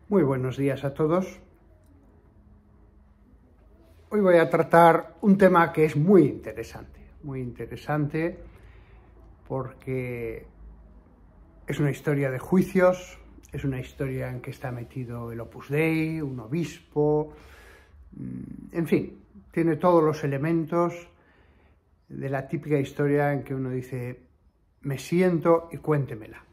Muy buenos días a todos. Hoy voy a tratar un tema que es muy interesante porque es una historia de juicios, es una historia en que está metido el Opus Dei, un obispo, en fin, tiene todos los elementos de la típica historia en que uno dice, me siento y cuéntemela.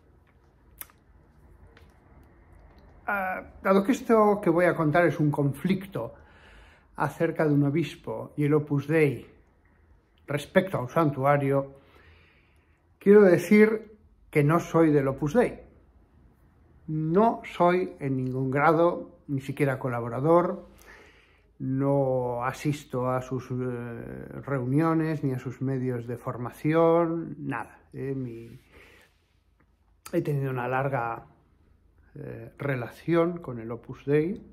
Dado que esto que voy a contar es un conflicto acerca de un obispo y el Opus Dei respecto a un santuario, quiero decir que no soy del Opus Dei. No soy en ningún grado, ni siquiera colaborador, no asisto a sus reuniones ni a sus medios de formación, nada. He tenido una larga relación con el Opus Dei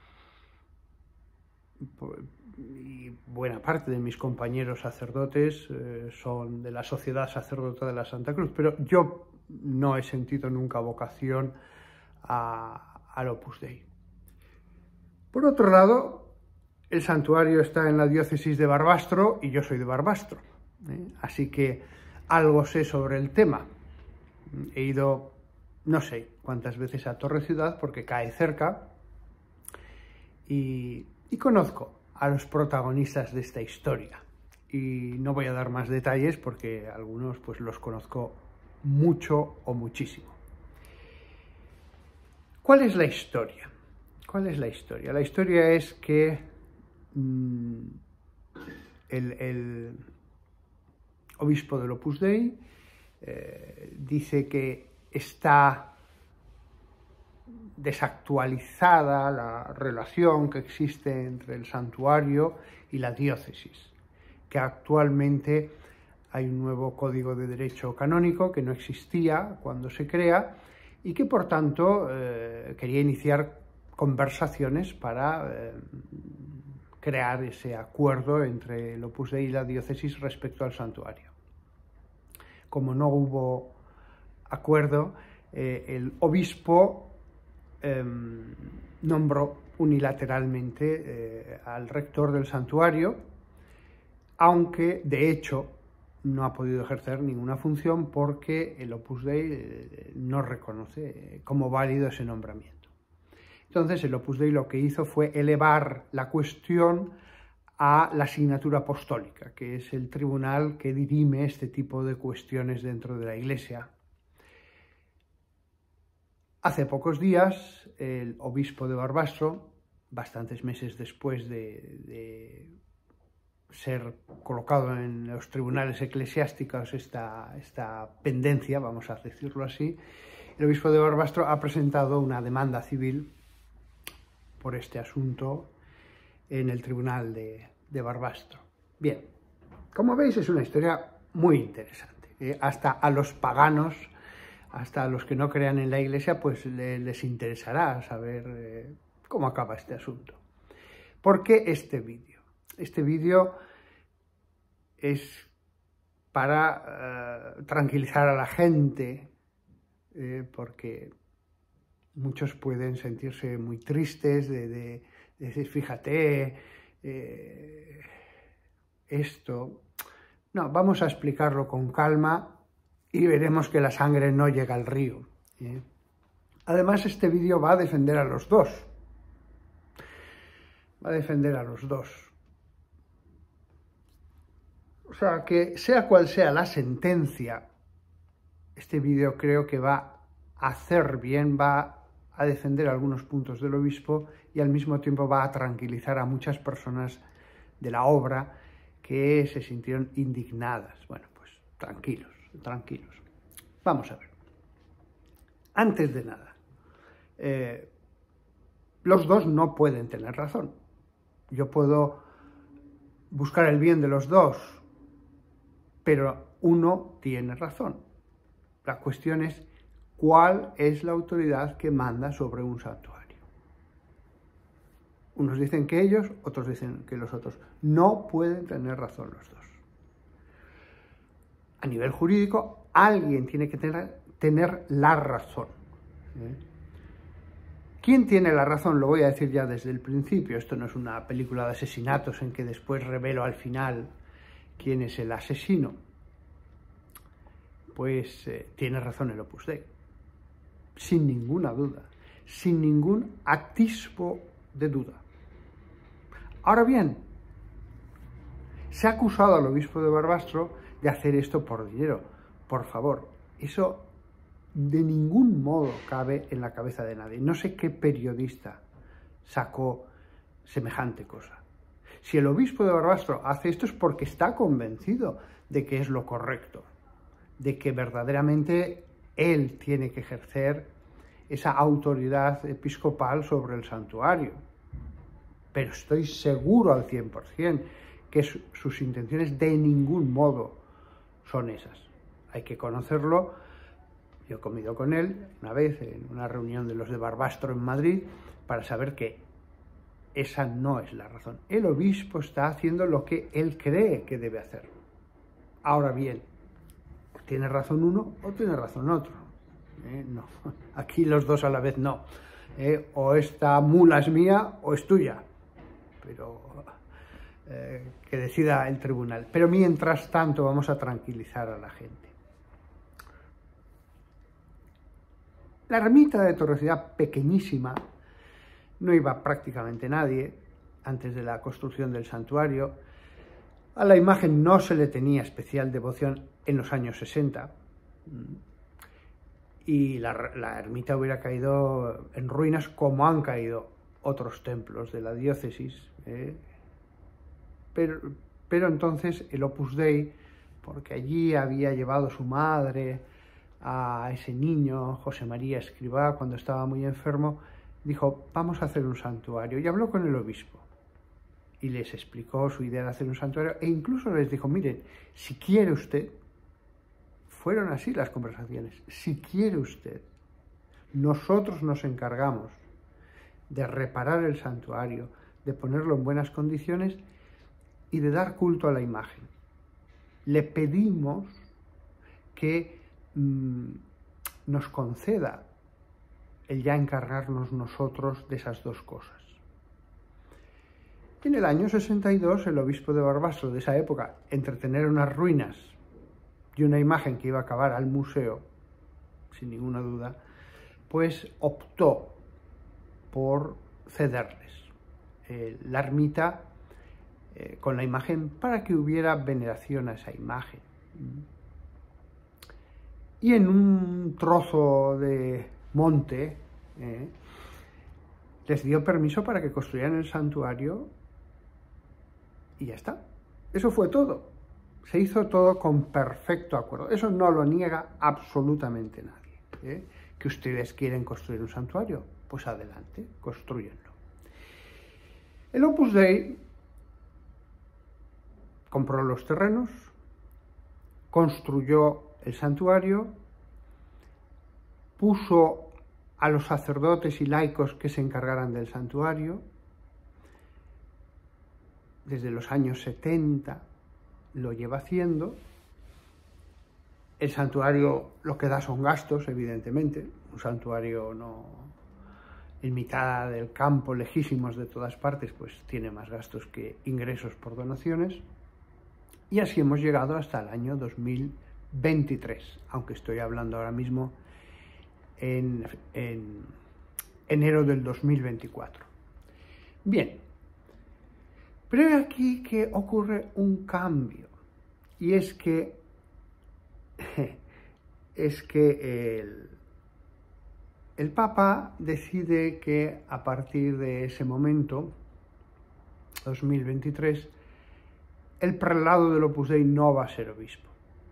y buena parte de mis compañeros sacerdotes son de la Sociedad Sacerdota de la Santa Cruz, pero yo no he sentido nunca vocación al Opus Dei. Por otro lado, el santuario está en la diócesis de Barbastro y yo soy de Barbastro, así que algo sé sobre el tema. He ido no sé cuántas veces a Torre Ciudad porque cae cerca y conozco a los protagonistas de esta historia. Y no voy a dar más detalles porque algunos pues los conozco mucho o muchísimo. ¿Cuál es la historia? ¿Cuál es la historia? La historia es que el obispo del Opus Dei dice que está desactualizada la relación que existe entre el santuario y la diócesis, que actualmente hay un nuevo código de derecho canónico que no existía cuando se crea y que por tanto quería iniciar conversaciones para crear ese acuerdo entre el Opus Dei y la diócesis respecto al santuario. Como no hubo acuerdo, el obispo nombró unilateralmente al rector del santuario, aunque de hecho no ha podido ejercer ninguna función porque el Opus Dei no reconoce como válido ese nombramiento. Entonces el Opus Dei lo que hizo fue elevar la cuestión a la Signatura Apostólica, que es el tribunal que dirime este tipo de cuestiones dentro de la Iglesia. Hace pocos días, el obispo de Barbastro, bastantes meses después de ser colocado en los tribunales eclesiásticos esta pendencia, vamos a decirlo así, el obispo de Barbastro ha presentado una demanda civil por este asunto en el tribunal de Barbastro. Bien, como veis es una historia muy interesante. Hasta a los paganos, hasta a los que no crean en la Iglesia, pues les interesará saber cómo acaba este asunto. ¿Por qué este vídeo? Este vídeo es para tranquilizar a la gente, porque muchos pueden sentirse muy tristes de decir, fíjate, esto. No, vamos a explicarlo con calma y veremos que la sangre no llega al río. Además, este vídeo va a defender a los dos. Va a defender a los dos. O sea, que sea cual sea la sentencia, este vídeo creo que va a hacer bien, va a defender algunos puntos del obispo y al mismo tiempo va a tranquilizar a muchas personas de la obra que se sintieron indignadas. Bueno, pues tranquilos. Vamos a ver. Antes de nada, los dos no pueden tener razón. Yo puedo buscar el bien de los dos, pero uno tiene razón. La cuestión es cuál es la autoridad que manda sobre un santuario. Unos dicen que ellos, otros dicen que los otros. No pueden tener razón los dos. A nivel jurídico, alguien tiene que tener la razón. ¿Quién tiene la razón? Lo voy a decir ya desde el principio. Esto no es una película de asesinatos en que después revelo al final quién es el asesino. Pues tiene razón el Opus Dei, sin ninguna duda, sin ningún atisbo de duda. Ahora bien, se ha acusado al obispo de Barbastro de hacer esto por dinero. Por favor, eso de ningún modo cabe en la cabeza de nadie. No sé qué periodista sacó semejante cosa. Si el obispo de Barbastro hace esto es porque está convencido de que es lo correcto, de que verdaderamente él tiene que ejercer esa autoridad episcopal sobre el santuario. Pero estoy seguro al 100% que sus intenciones de ningún modo son esas. Hay que conocerlo. Yo he comido con él una vez en una reunión de los de Barbastro en Madrid para saber que esa no es la razón. El obispo está haciendo lo que él cree que debe hacer. Ahora bien, ¿tiene razón uno o tiene razón otro? No, aquí los dos a la vez no. O esta mula es mía o es tuya. Pero que decida el tribunal. Pero mientras tanto vamos a tranquilizar a la gente. La ermita de Torrecidad, pequeñísima, no iba prácticamente nadie antes de la construcción del santuario. A la imagen no se le tenía especial devoción en los años 60 y la ermita hubiera caído en ruinas como han caído otros templos de la diócesis. Pero entonces el Opus Dei, porque allí había llevado su madre a ese niño, José María Escrivá, cuando estaba muy enfermo, dijo, vamos a hacer un santuario. Y habló con el obispo y les explicó su idea de hacer un santuario e incluso les dijo, miren, si quiere usted, fueron así las conversaciones, si quiere usted, nosotros nos encargamos de reparar el santuario, de ponerlo en buenas condiciones y de dar culto a la imagen. Le pedimos que nos conceda el ya encargarnos nosotros de esas dos cosas. En el año 62, el obispo de Barbastro de esa época, entre tener unas ruinas y una imagen que iba a acabar al museo, sin ninguna duda, pues optó por cederles la ermita con la imagen para que hubiera veneración a esa imagen. Y en un trozo de monte les dio permiso para que construyeran el santuario y ya está. Eso fue todo. Se hizo todo con perfecto acuerdo. Eso no lo niega absolutamente nadie. ¿Que ustedes quieren construir un santuario? Pues adelante, construyenlo. El Opus Dei compró los terrenos, construyó el santuario, puso a los sacerdotes y laicos que se encargaran del santuario. Desde los años 70 lo lleva haciendo. El santuario lo que da son gastos, evidentemente. Un santuario no en mitad del campo, lejísimos de todas partes, pues tiene más gastos que ingresos por donaciones. Y así hemos llegado hasta el año 2023, aunque estoy hablando ahora mismo en enero del 2024. Bien, pero aquí que ocurre un cambio, y es que el Papa decide que a partir de ese momento, 2023, el prelado del Opus Dei no va a ser obispo.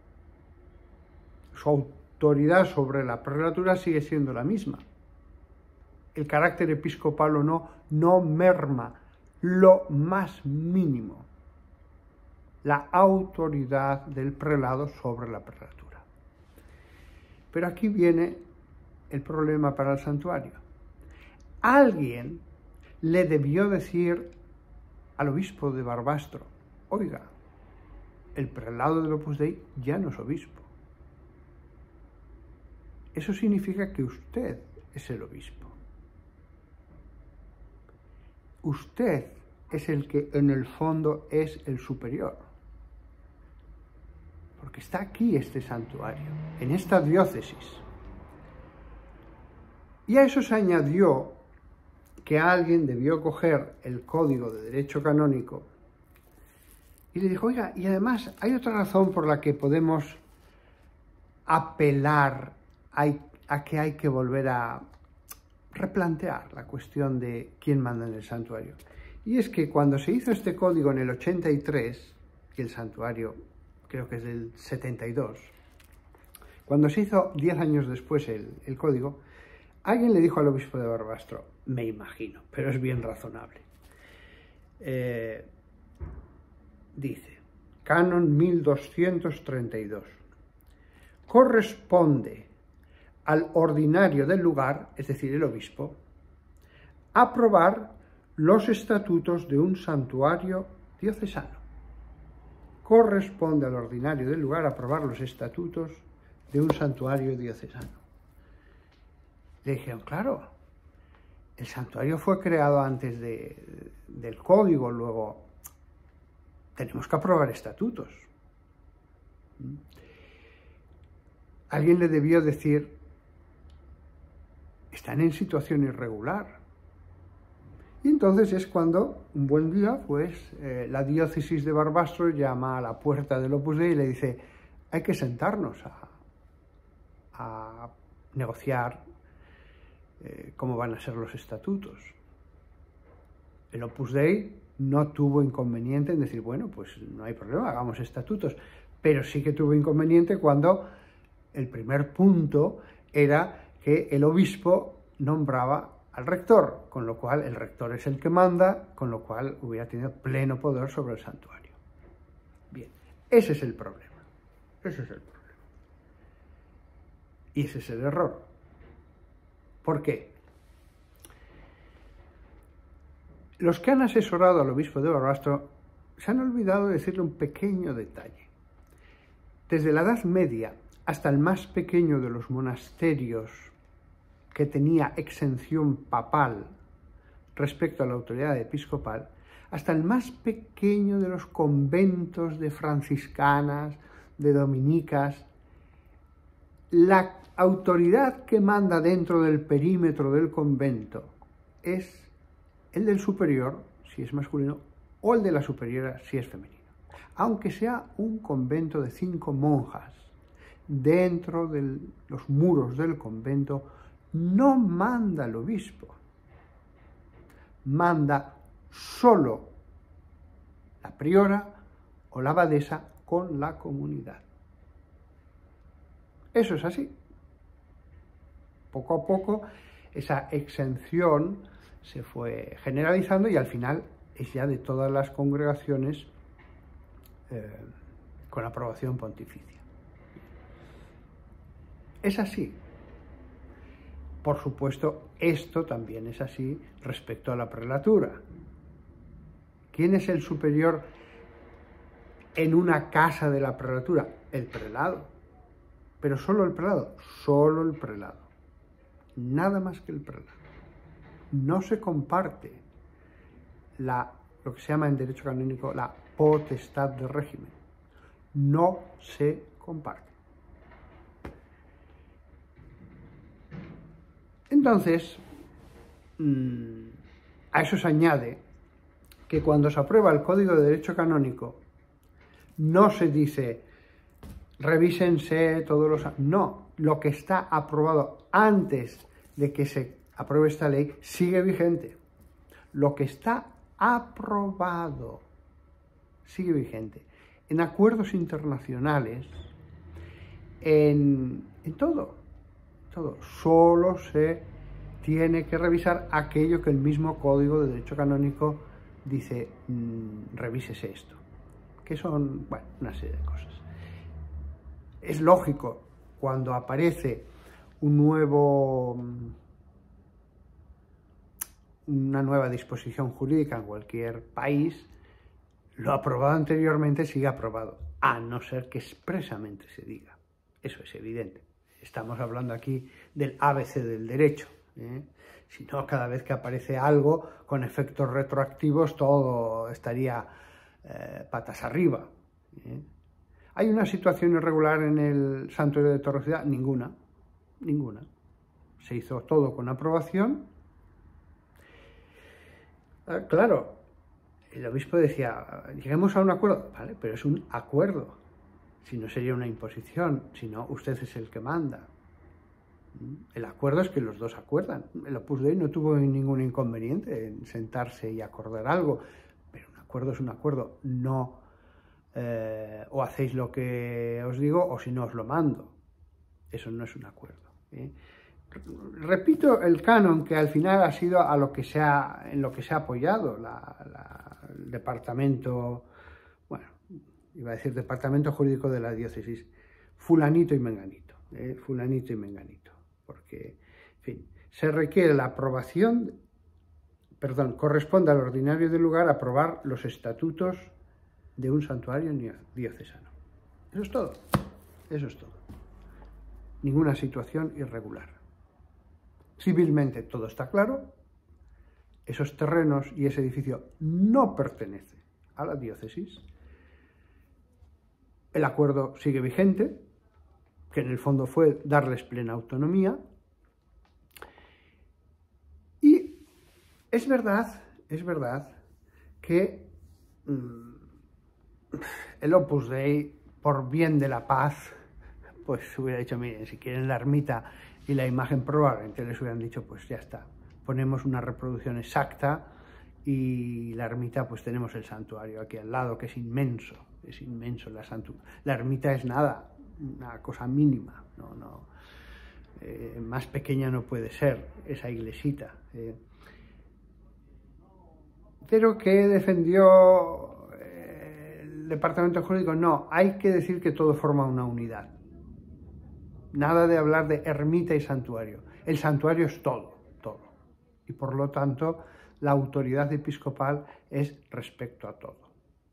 Su autoridad sobre la prelatura sigue siendo la misma. El carácter episcopal o no merma lo más mínimo la autoridad del prelado sobre la prelatura. Pero aquí viene el problema para el santuario. Alguien le debió decir al obispo de Barbastro, oiga, el prelado del Opus Dei ya no es obispo. Eso significa que usted es el obispo. usted es el que en el fondo es el superior. Porque está aquí este santuario, en esta diócesis. Y a eso se añadió que alguien debió coger el Código de Derecho Canónico y le dijo, oiga, y además hay otra razón por la que podemos apelar a que hay que volver a replantear la cuestión de quién manda en el santuario. Y es que cuando se hizo este código en el 83, que el santuario creo que es del 72, cuando se hizo 10 años después el código, alguien le dijo al obispo de Barbastro, me imagino, pero es bien razonable, dice, Canon 1232, corresponde al ordinario del lugar, es decir, el obispo, aprobar los estatutos de un santuario diocesano. Corresponde al ordinario del lugar aprobar los estatutos de un santuario diocesano. Le dijeron, claro, el santuario fue creado antes del código, luego tenemos que aprobar estatutos. Alguien le debió decir, están en situación irregular. Y entonces es cuando, un buen día, pues la diócesis de Barbastro llama a la puerta del Opus Dei y le dice, hay que sentarnos a negociar cómo van a ser los estatutos. El Opus Dei no tuvo inconveniente en decir, bueno, pues no hay problema, hagamos estatutos, pero sí que tuvo inconveniente cuando el primer punto era que el obispo nombraba al rector, con lo cual el rector es el que manda, con lo cual hubiera tenido pleno poder sobre el santuario. Bien, ese es el problema. Ese es el problema. Y ese es el error. ¿Por qué? Los que han asesorado al obispo de Barbastro se han olvidado de decirle un pequeño detalle. Desde la Edad Media hasta el más pequeño de los monasterios que tenía exención papal respecto a la autoridad episcopal, hasta el más pequeño de los conventos de franciscanas, de dominicas, la autoridad que manda dentro del perímetro del convento es el del superior, si es masculino, o el de la superiora, si es femenino. Aunque sea un convento de 5 monjas, dentro de los muros del convento, no manda el obispo, manda solo la priora o la abadesa con la comunidad. Eso es así. Poco a poco esa exención se fue generalizando y al final es ya de todas las congregaciones con aprobación pontificia. Es así. Por supuesto, esto también es así respecto a la prelatura. ¿Quién es el superior en una casa de la prelatura? El prelado. Pero solo el prelado. Solo el prelado. Nada más que el prelado. No se comparte lo que se llama en derecho canónico la potestad de régimen. No se comparte. Entonces, a eso se añade que cuando se aprueba el Código de Derecho Canónico, no se dice, revísense todos los... No, lo que está aprobado antes de que se apruebe esta ley sigue vigente. Lo que está aprobado sigue vigente. En acuerdos internacionales, en todo. Solo se tiene que revisar aquello que el mismo Código de Derecho Canónico dice, revísese esto, que son, bueno, una serie de cosas. Es lógico, cuando aparece una nueva disposición jurídica en cualquier país, lo aprobado anteriormente sigue aprobado, a no ser que expresamente se diga. Eso es evidente. Estamos hablando aquí del ABC del derecho, Si no, cada vez que aparece algo con efectos retroactivos, todo estaría patas arriba. ¿Hay una situación irregular en el santuario de Torre-Ciudad? Ninguna, ninguna. Se hizo todo con aprobación. Claro, el obispo decía, lleguemos a un acuerdo, vale, pero es un acuerdo, si no sería una imposición, si no, usted es el que manda. El acuerdo es que los dos acuerdan. El Opus Dei no tuvo ningún inconveniente en sentarse y acordar algo, pero un acuerdo es un acuerdo, no o hacéis lo que os digo o si no os lo mando. Eso no es un acuerdo. Repito el canon que al final ha sido en lo que se ha apoyado el departamento, bueno, iba a decir departamento jurídico de la diócesis, fulanito y menganito, fulanito y menganito, porque, en fin, se requiere la aprobación, perdón, corresponde al ordinario del lugar aprobar los estatutos de un santuario diocesano. Eso es todo, eso es todo. Ninguna situación irregular. Civilmente todo está claro, esos terrenos y ese edificio no pertenecen a la diócesis, el acuerdo sigue vigente, que en el fondo fue darles plena autonomía, y es verdad que el Opus Dei, por bien de la paz, pues hubiera dicho, miren, si quieren la ermita y la imagen, probablemente les hubieran dicho, pues ya está, ponemos una reproducción exacta y la ermita, pues tenemos el santuario aquí al lado, que es inmenso la ermita es nada, una cosa mínima, más pequeña no puede ser esa iglesita. Pero que defendió el departamento jurídico, no, hay que decir que todo forma una unidad. Nada de hablar de ermita y santuario. El santuario es todo. Y por lo tanto, la autoridad episcopal es respecto a todo.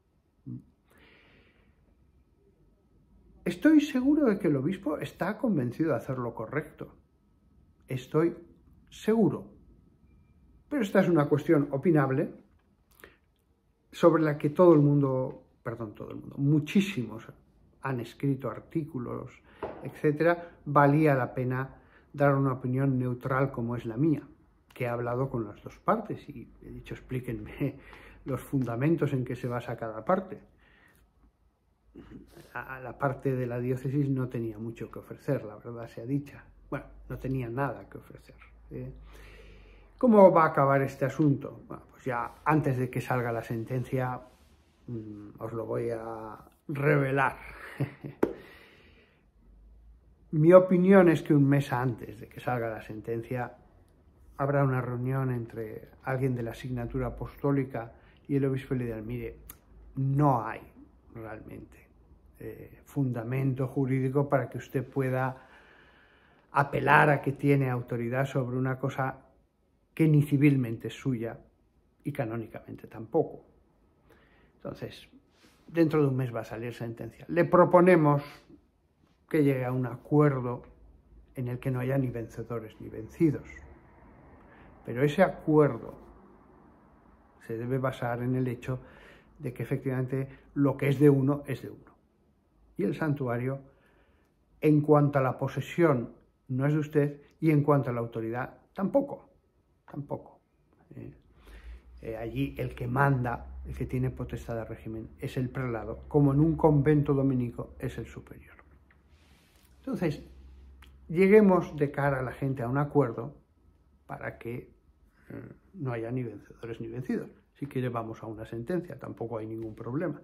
Estoy seguro de que el obispo está convencido de hacer lo correcto. Estoy seguro. Pero esta es una cuestión opinable sobre la que muchísimos han escrito artículos, etcétera. Valía la pena dar una opinión neutral como es la mía, que he hablado con las dos partes y he dicho, explíquenme los fundamentos en que se basa cada parte. La parte de la diócesis no tenía mucho que ofrecer, la verdad sea dicha. Bueno, no tenía nada que ofrecer. ¿Cómo va a acabar este asunto? Bueno, pues ya antes de que salga la sentencia os lo voy a revelar. Mi opinión es que un mes antes de que salga la sentencia habrá una reunión entre alguien de la asignatura apostólica y el obispo le dirá, mire, no hay realmente fundamento jurídico para que usted pueda apelar a que tiene autoridad sobre una cosa que ni civilmente es suya y canónicamente tampoco. Entonces, dentro de un mes va a salir sentencia. Le proponemos que llegue a un acuerdo en el que no haya ni vencedores ni vencidos. Pero ese acuerdo se debe basar en el hecho de que efectivamente lo que es de uno es de uno. Y el santuario, en cuanto a la posesión, no es de usted, y en cuanto a la autoridad, tampoco. Allí el que manda, el que tiene potestad de régimen, es el prelado, como en un convento dominico es el superior. Entonces, lleguemos de cara a la gente a un acuerdo para que no haya ni vencedores ni vencidos. Si quiere, vamos a una sentencia, tampoco hay ningún problema.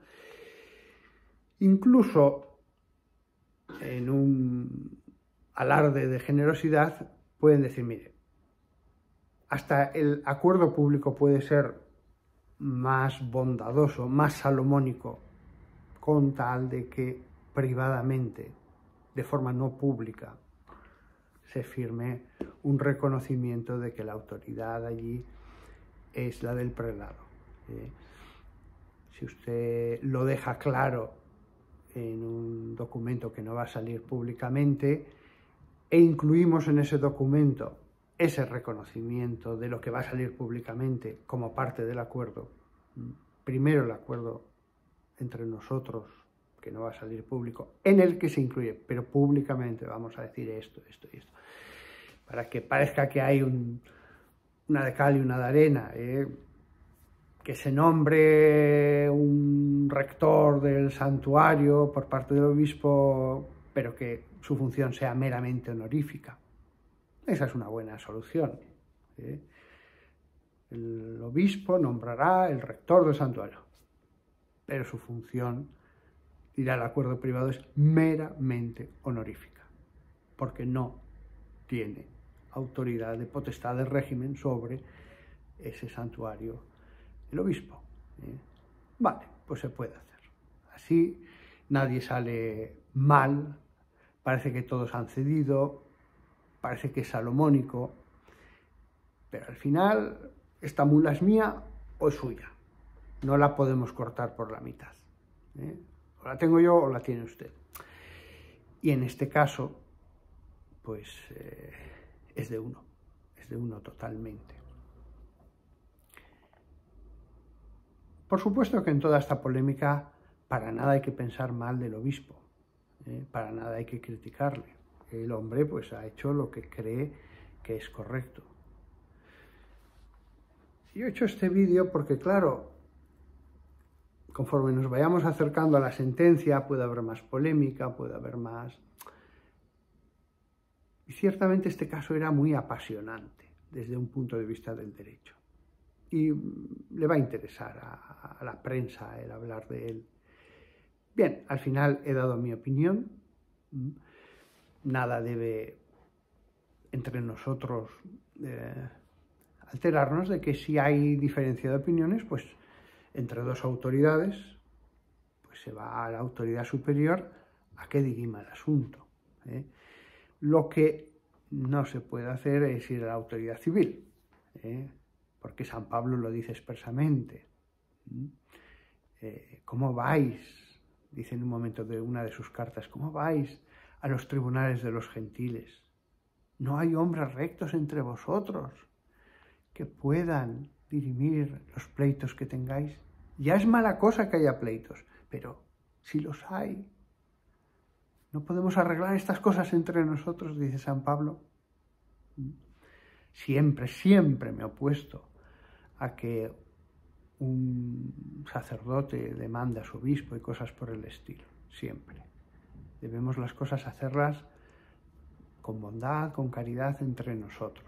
Incluso en un alarde de generosidad pueden decir, mire, hasta el acuerdo público puede ser más bondadoso, más salomónico, con tal de que privadamente, de forma no pública, se firme un reconocimiento de que la autoridad allí es la del prelado. Si usted lo deja claro en un documento que no va a salir públicamente e incluimos en ese documento ese reconocimiento de lo que va a salir públicamente como parte del acuerdo. Primero el acuerdo entre nosotros, que no va a salir público, en el que se incluye, pero públicamente vamos a decir esto, esto y esto, para que parezca que hay una de cal y una de arena, que se nombre un rector del santuario por parte del obispo, pero que su función sea meramente honorífica. Esa es una buena solución. El obispo nombrará el rector del santuario, pero su función, dirá el acuerdo privado, es meramente honorífica, porque no tiene autoridad de potestad del régimen sobre ese santuario el obispo. Vale, pues se puede hacer. Así nadie sale mal, parece que todos han cedido, parece que es salomónico, pero al final esta mula es mía o es suya. No la podemos cortar por la mitad. O la tengo yo o la tiene usted. Y en este caso, pues es de uno totalmente. Por supuesto que en toda esta polémica para nada hay que pensar mal del obispo, para nada hay que criticarle. El hombre pues ha hecho lo que cree que es correcto. Yo he hecho este vídeo porque, claro, conforme nos vayamos acercando a la sentencia puede haber más polémica, puede haber más... Y ciertamente este caso era muy apasionante desde un punto de vista del derecho. Y le va a interesar a la prensa el hablar de él. Bien, al final he dado mi opinión. Nada debe entre nosotros alterarnos de que si hay diferencia de opiniones, pues entre dos autoridades, pues se va a la autoridad superior a que dirima el asunto. Lo que no se puede hacer es ir a la autoridad civil, porque San Pablo lo dice expresamente. ¿Cómo vais? Dice en un momento de una de sus cartas, ¿cómo vais a los tribunales de los gentiles? ¿No hay hombres rectos entre vosotros que puedan dirimir los pleitos que tengáis? Ya es mala cosa que haya pleitos, pero si los hay, ¿no podemos arreglar estas cosas entre nosotros? Dice San Pablo. Siempre, siempre me he opuesto a que un sacerdote demande a su obispo y cosas por el estilo. Siempre. Debemos las cosas hacerlas con bondad, con caridad entre nosotros.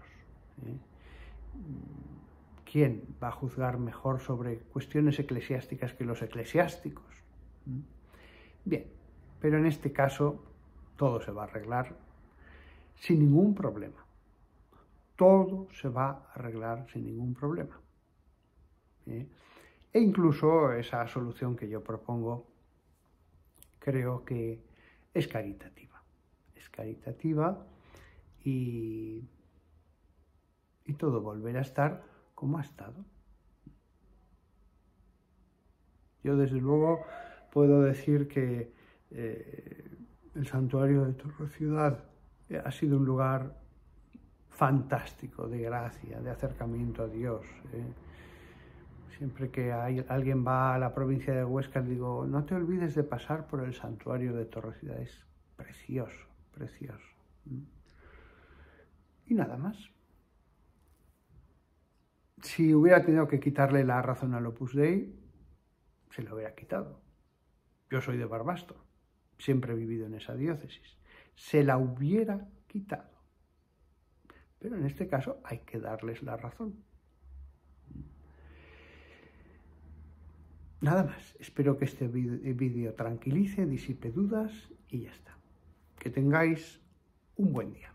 ¿Quién va a juzgar mejor sobre cuestiones eclesiásticas que los eclesiásticos? Bien, pero en este caso todo se va a arreglar sin ningún problema. Todo se va a arreglar sin ningún problema. E incluso esa solución que yo propongo creo que es caritativa. Es caritativa y todo volverá a estar como ha estado. Yo desde luego puedo decir que el santuario de Torreciudad ha sido un lugar fantástico de gracia, de acercamiento a Dios. Siempre que alguien va a la provincia de Huesca, digo, no te olvides de pasar por el santuario de Torreciudad, es precioso, precioso. Y nada más. Si hubiera tenido que quitarle la razón al Opus Dei, se lo hubiera quitado. Yo soy de Barbastro, siempre he vivido en esa diócesis. Se la hubiera quitado. Pero en este caso hay que darles la razón. Nada más. Espero que este vídeo tranquilice, disipe dudas y ya está. Que tengáis un buen día.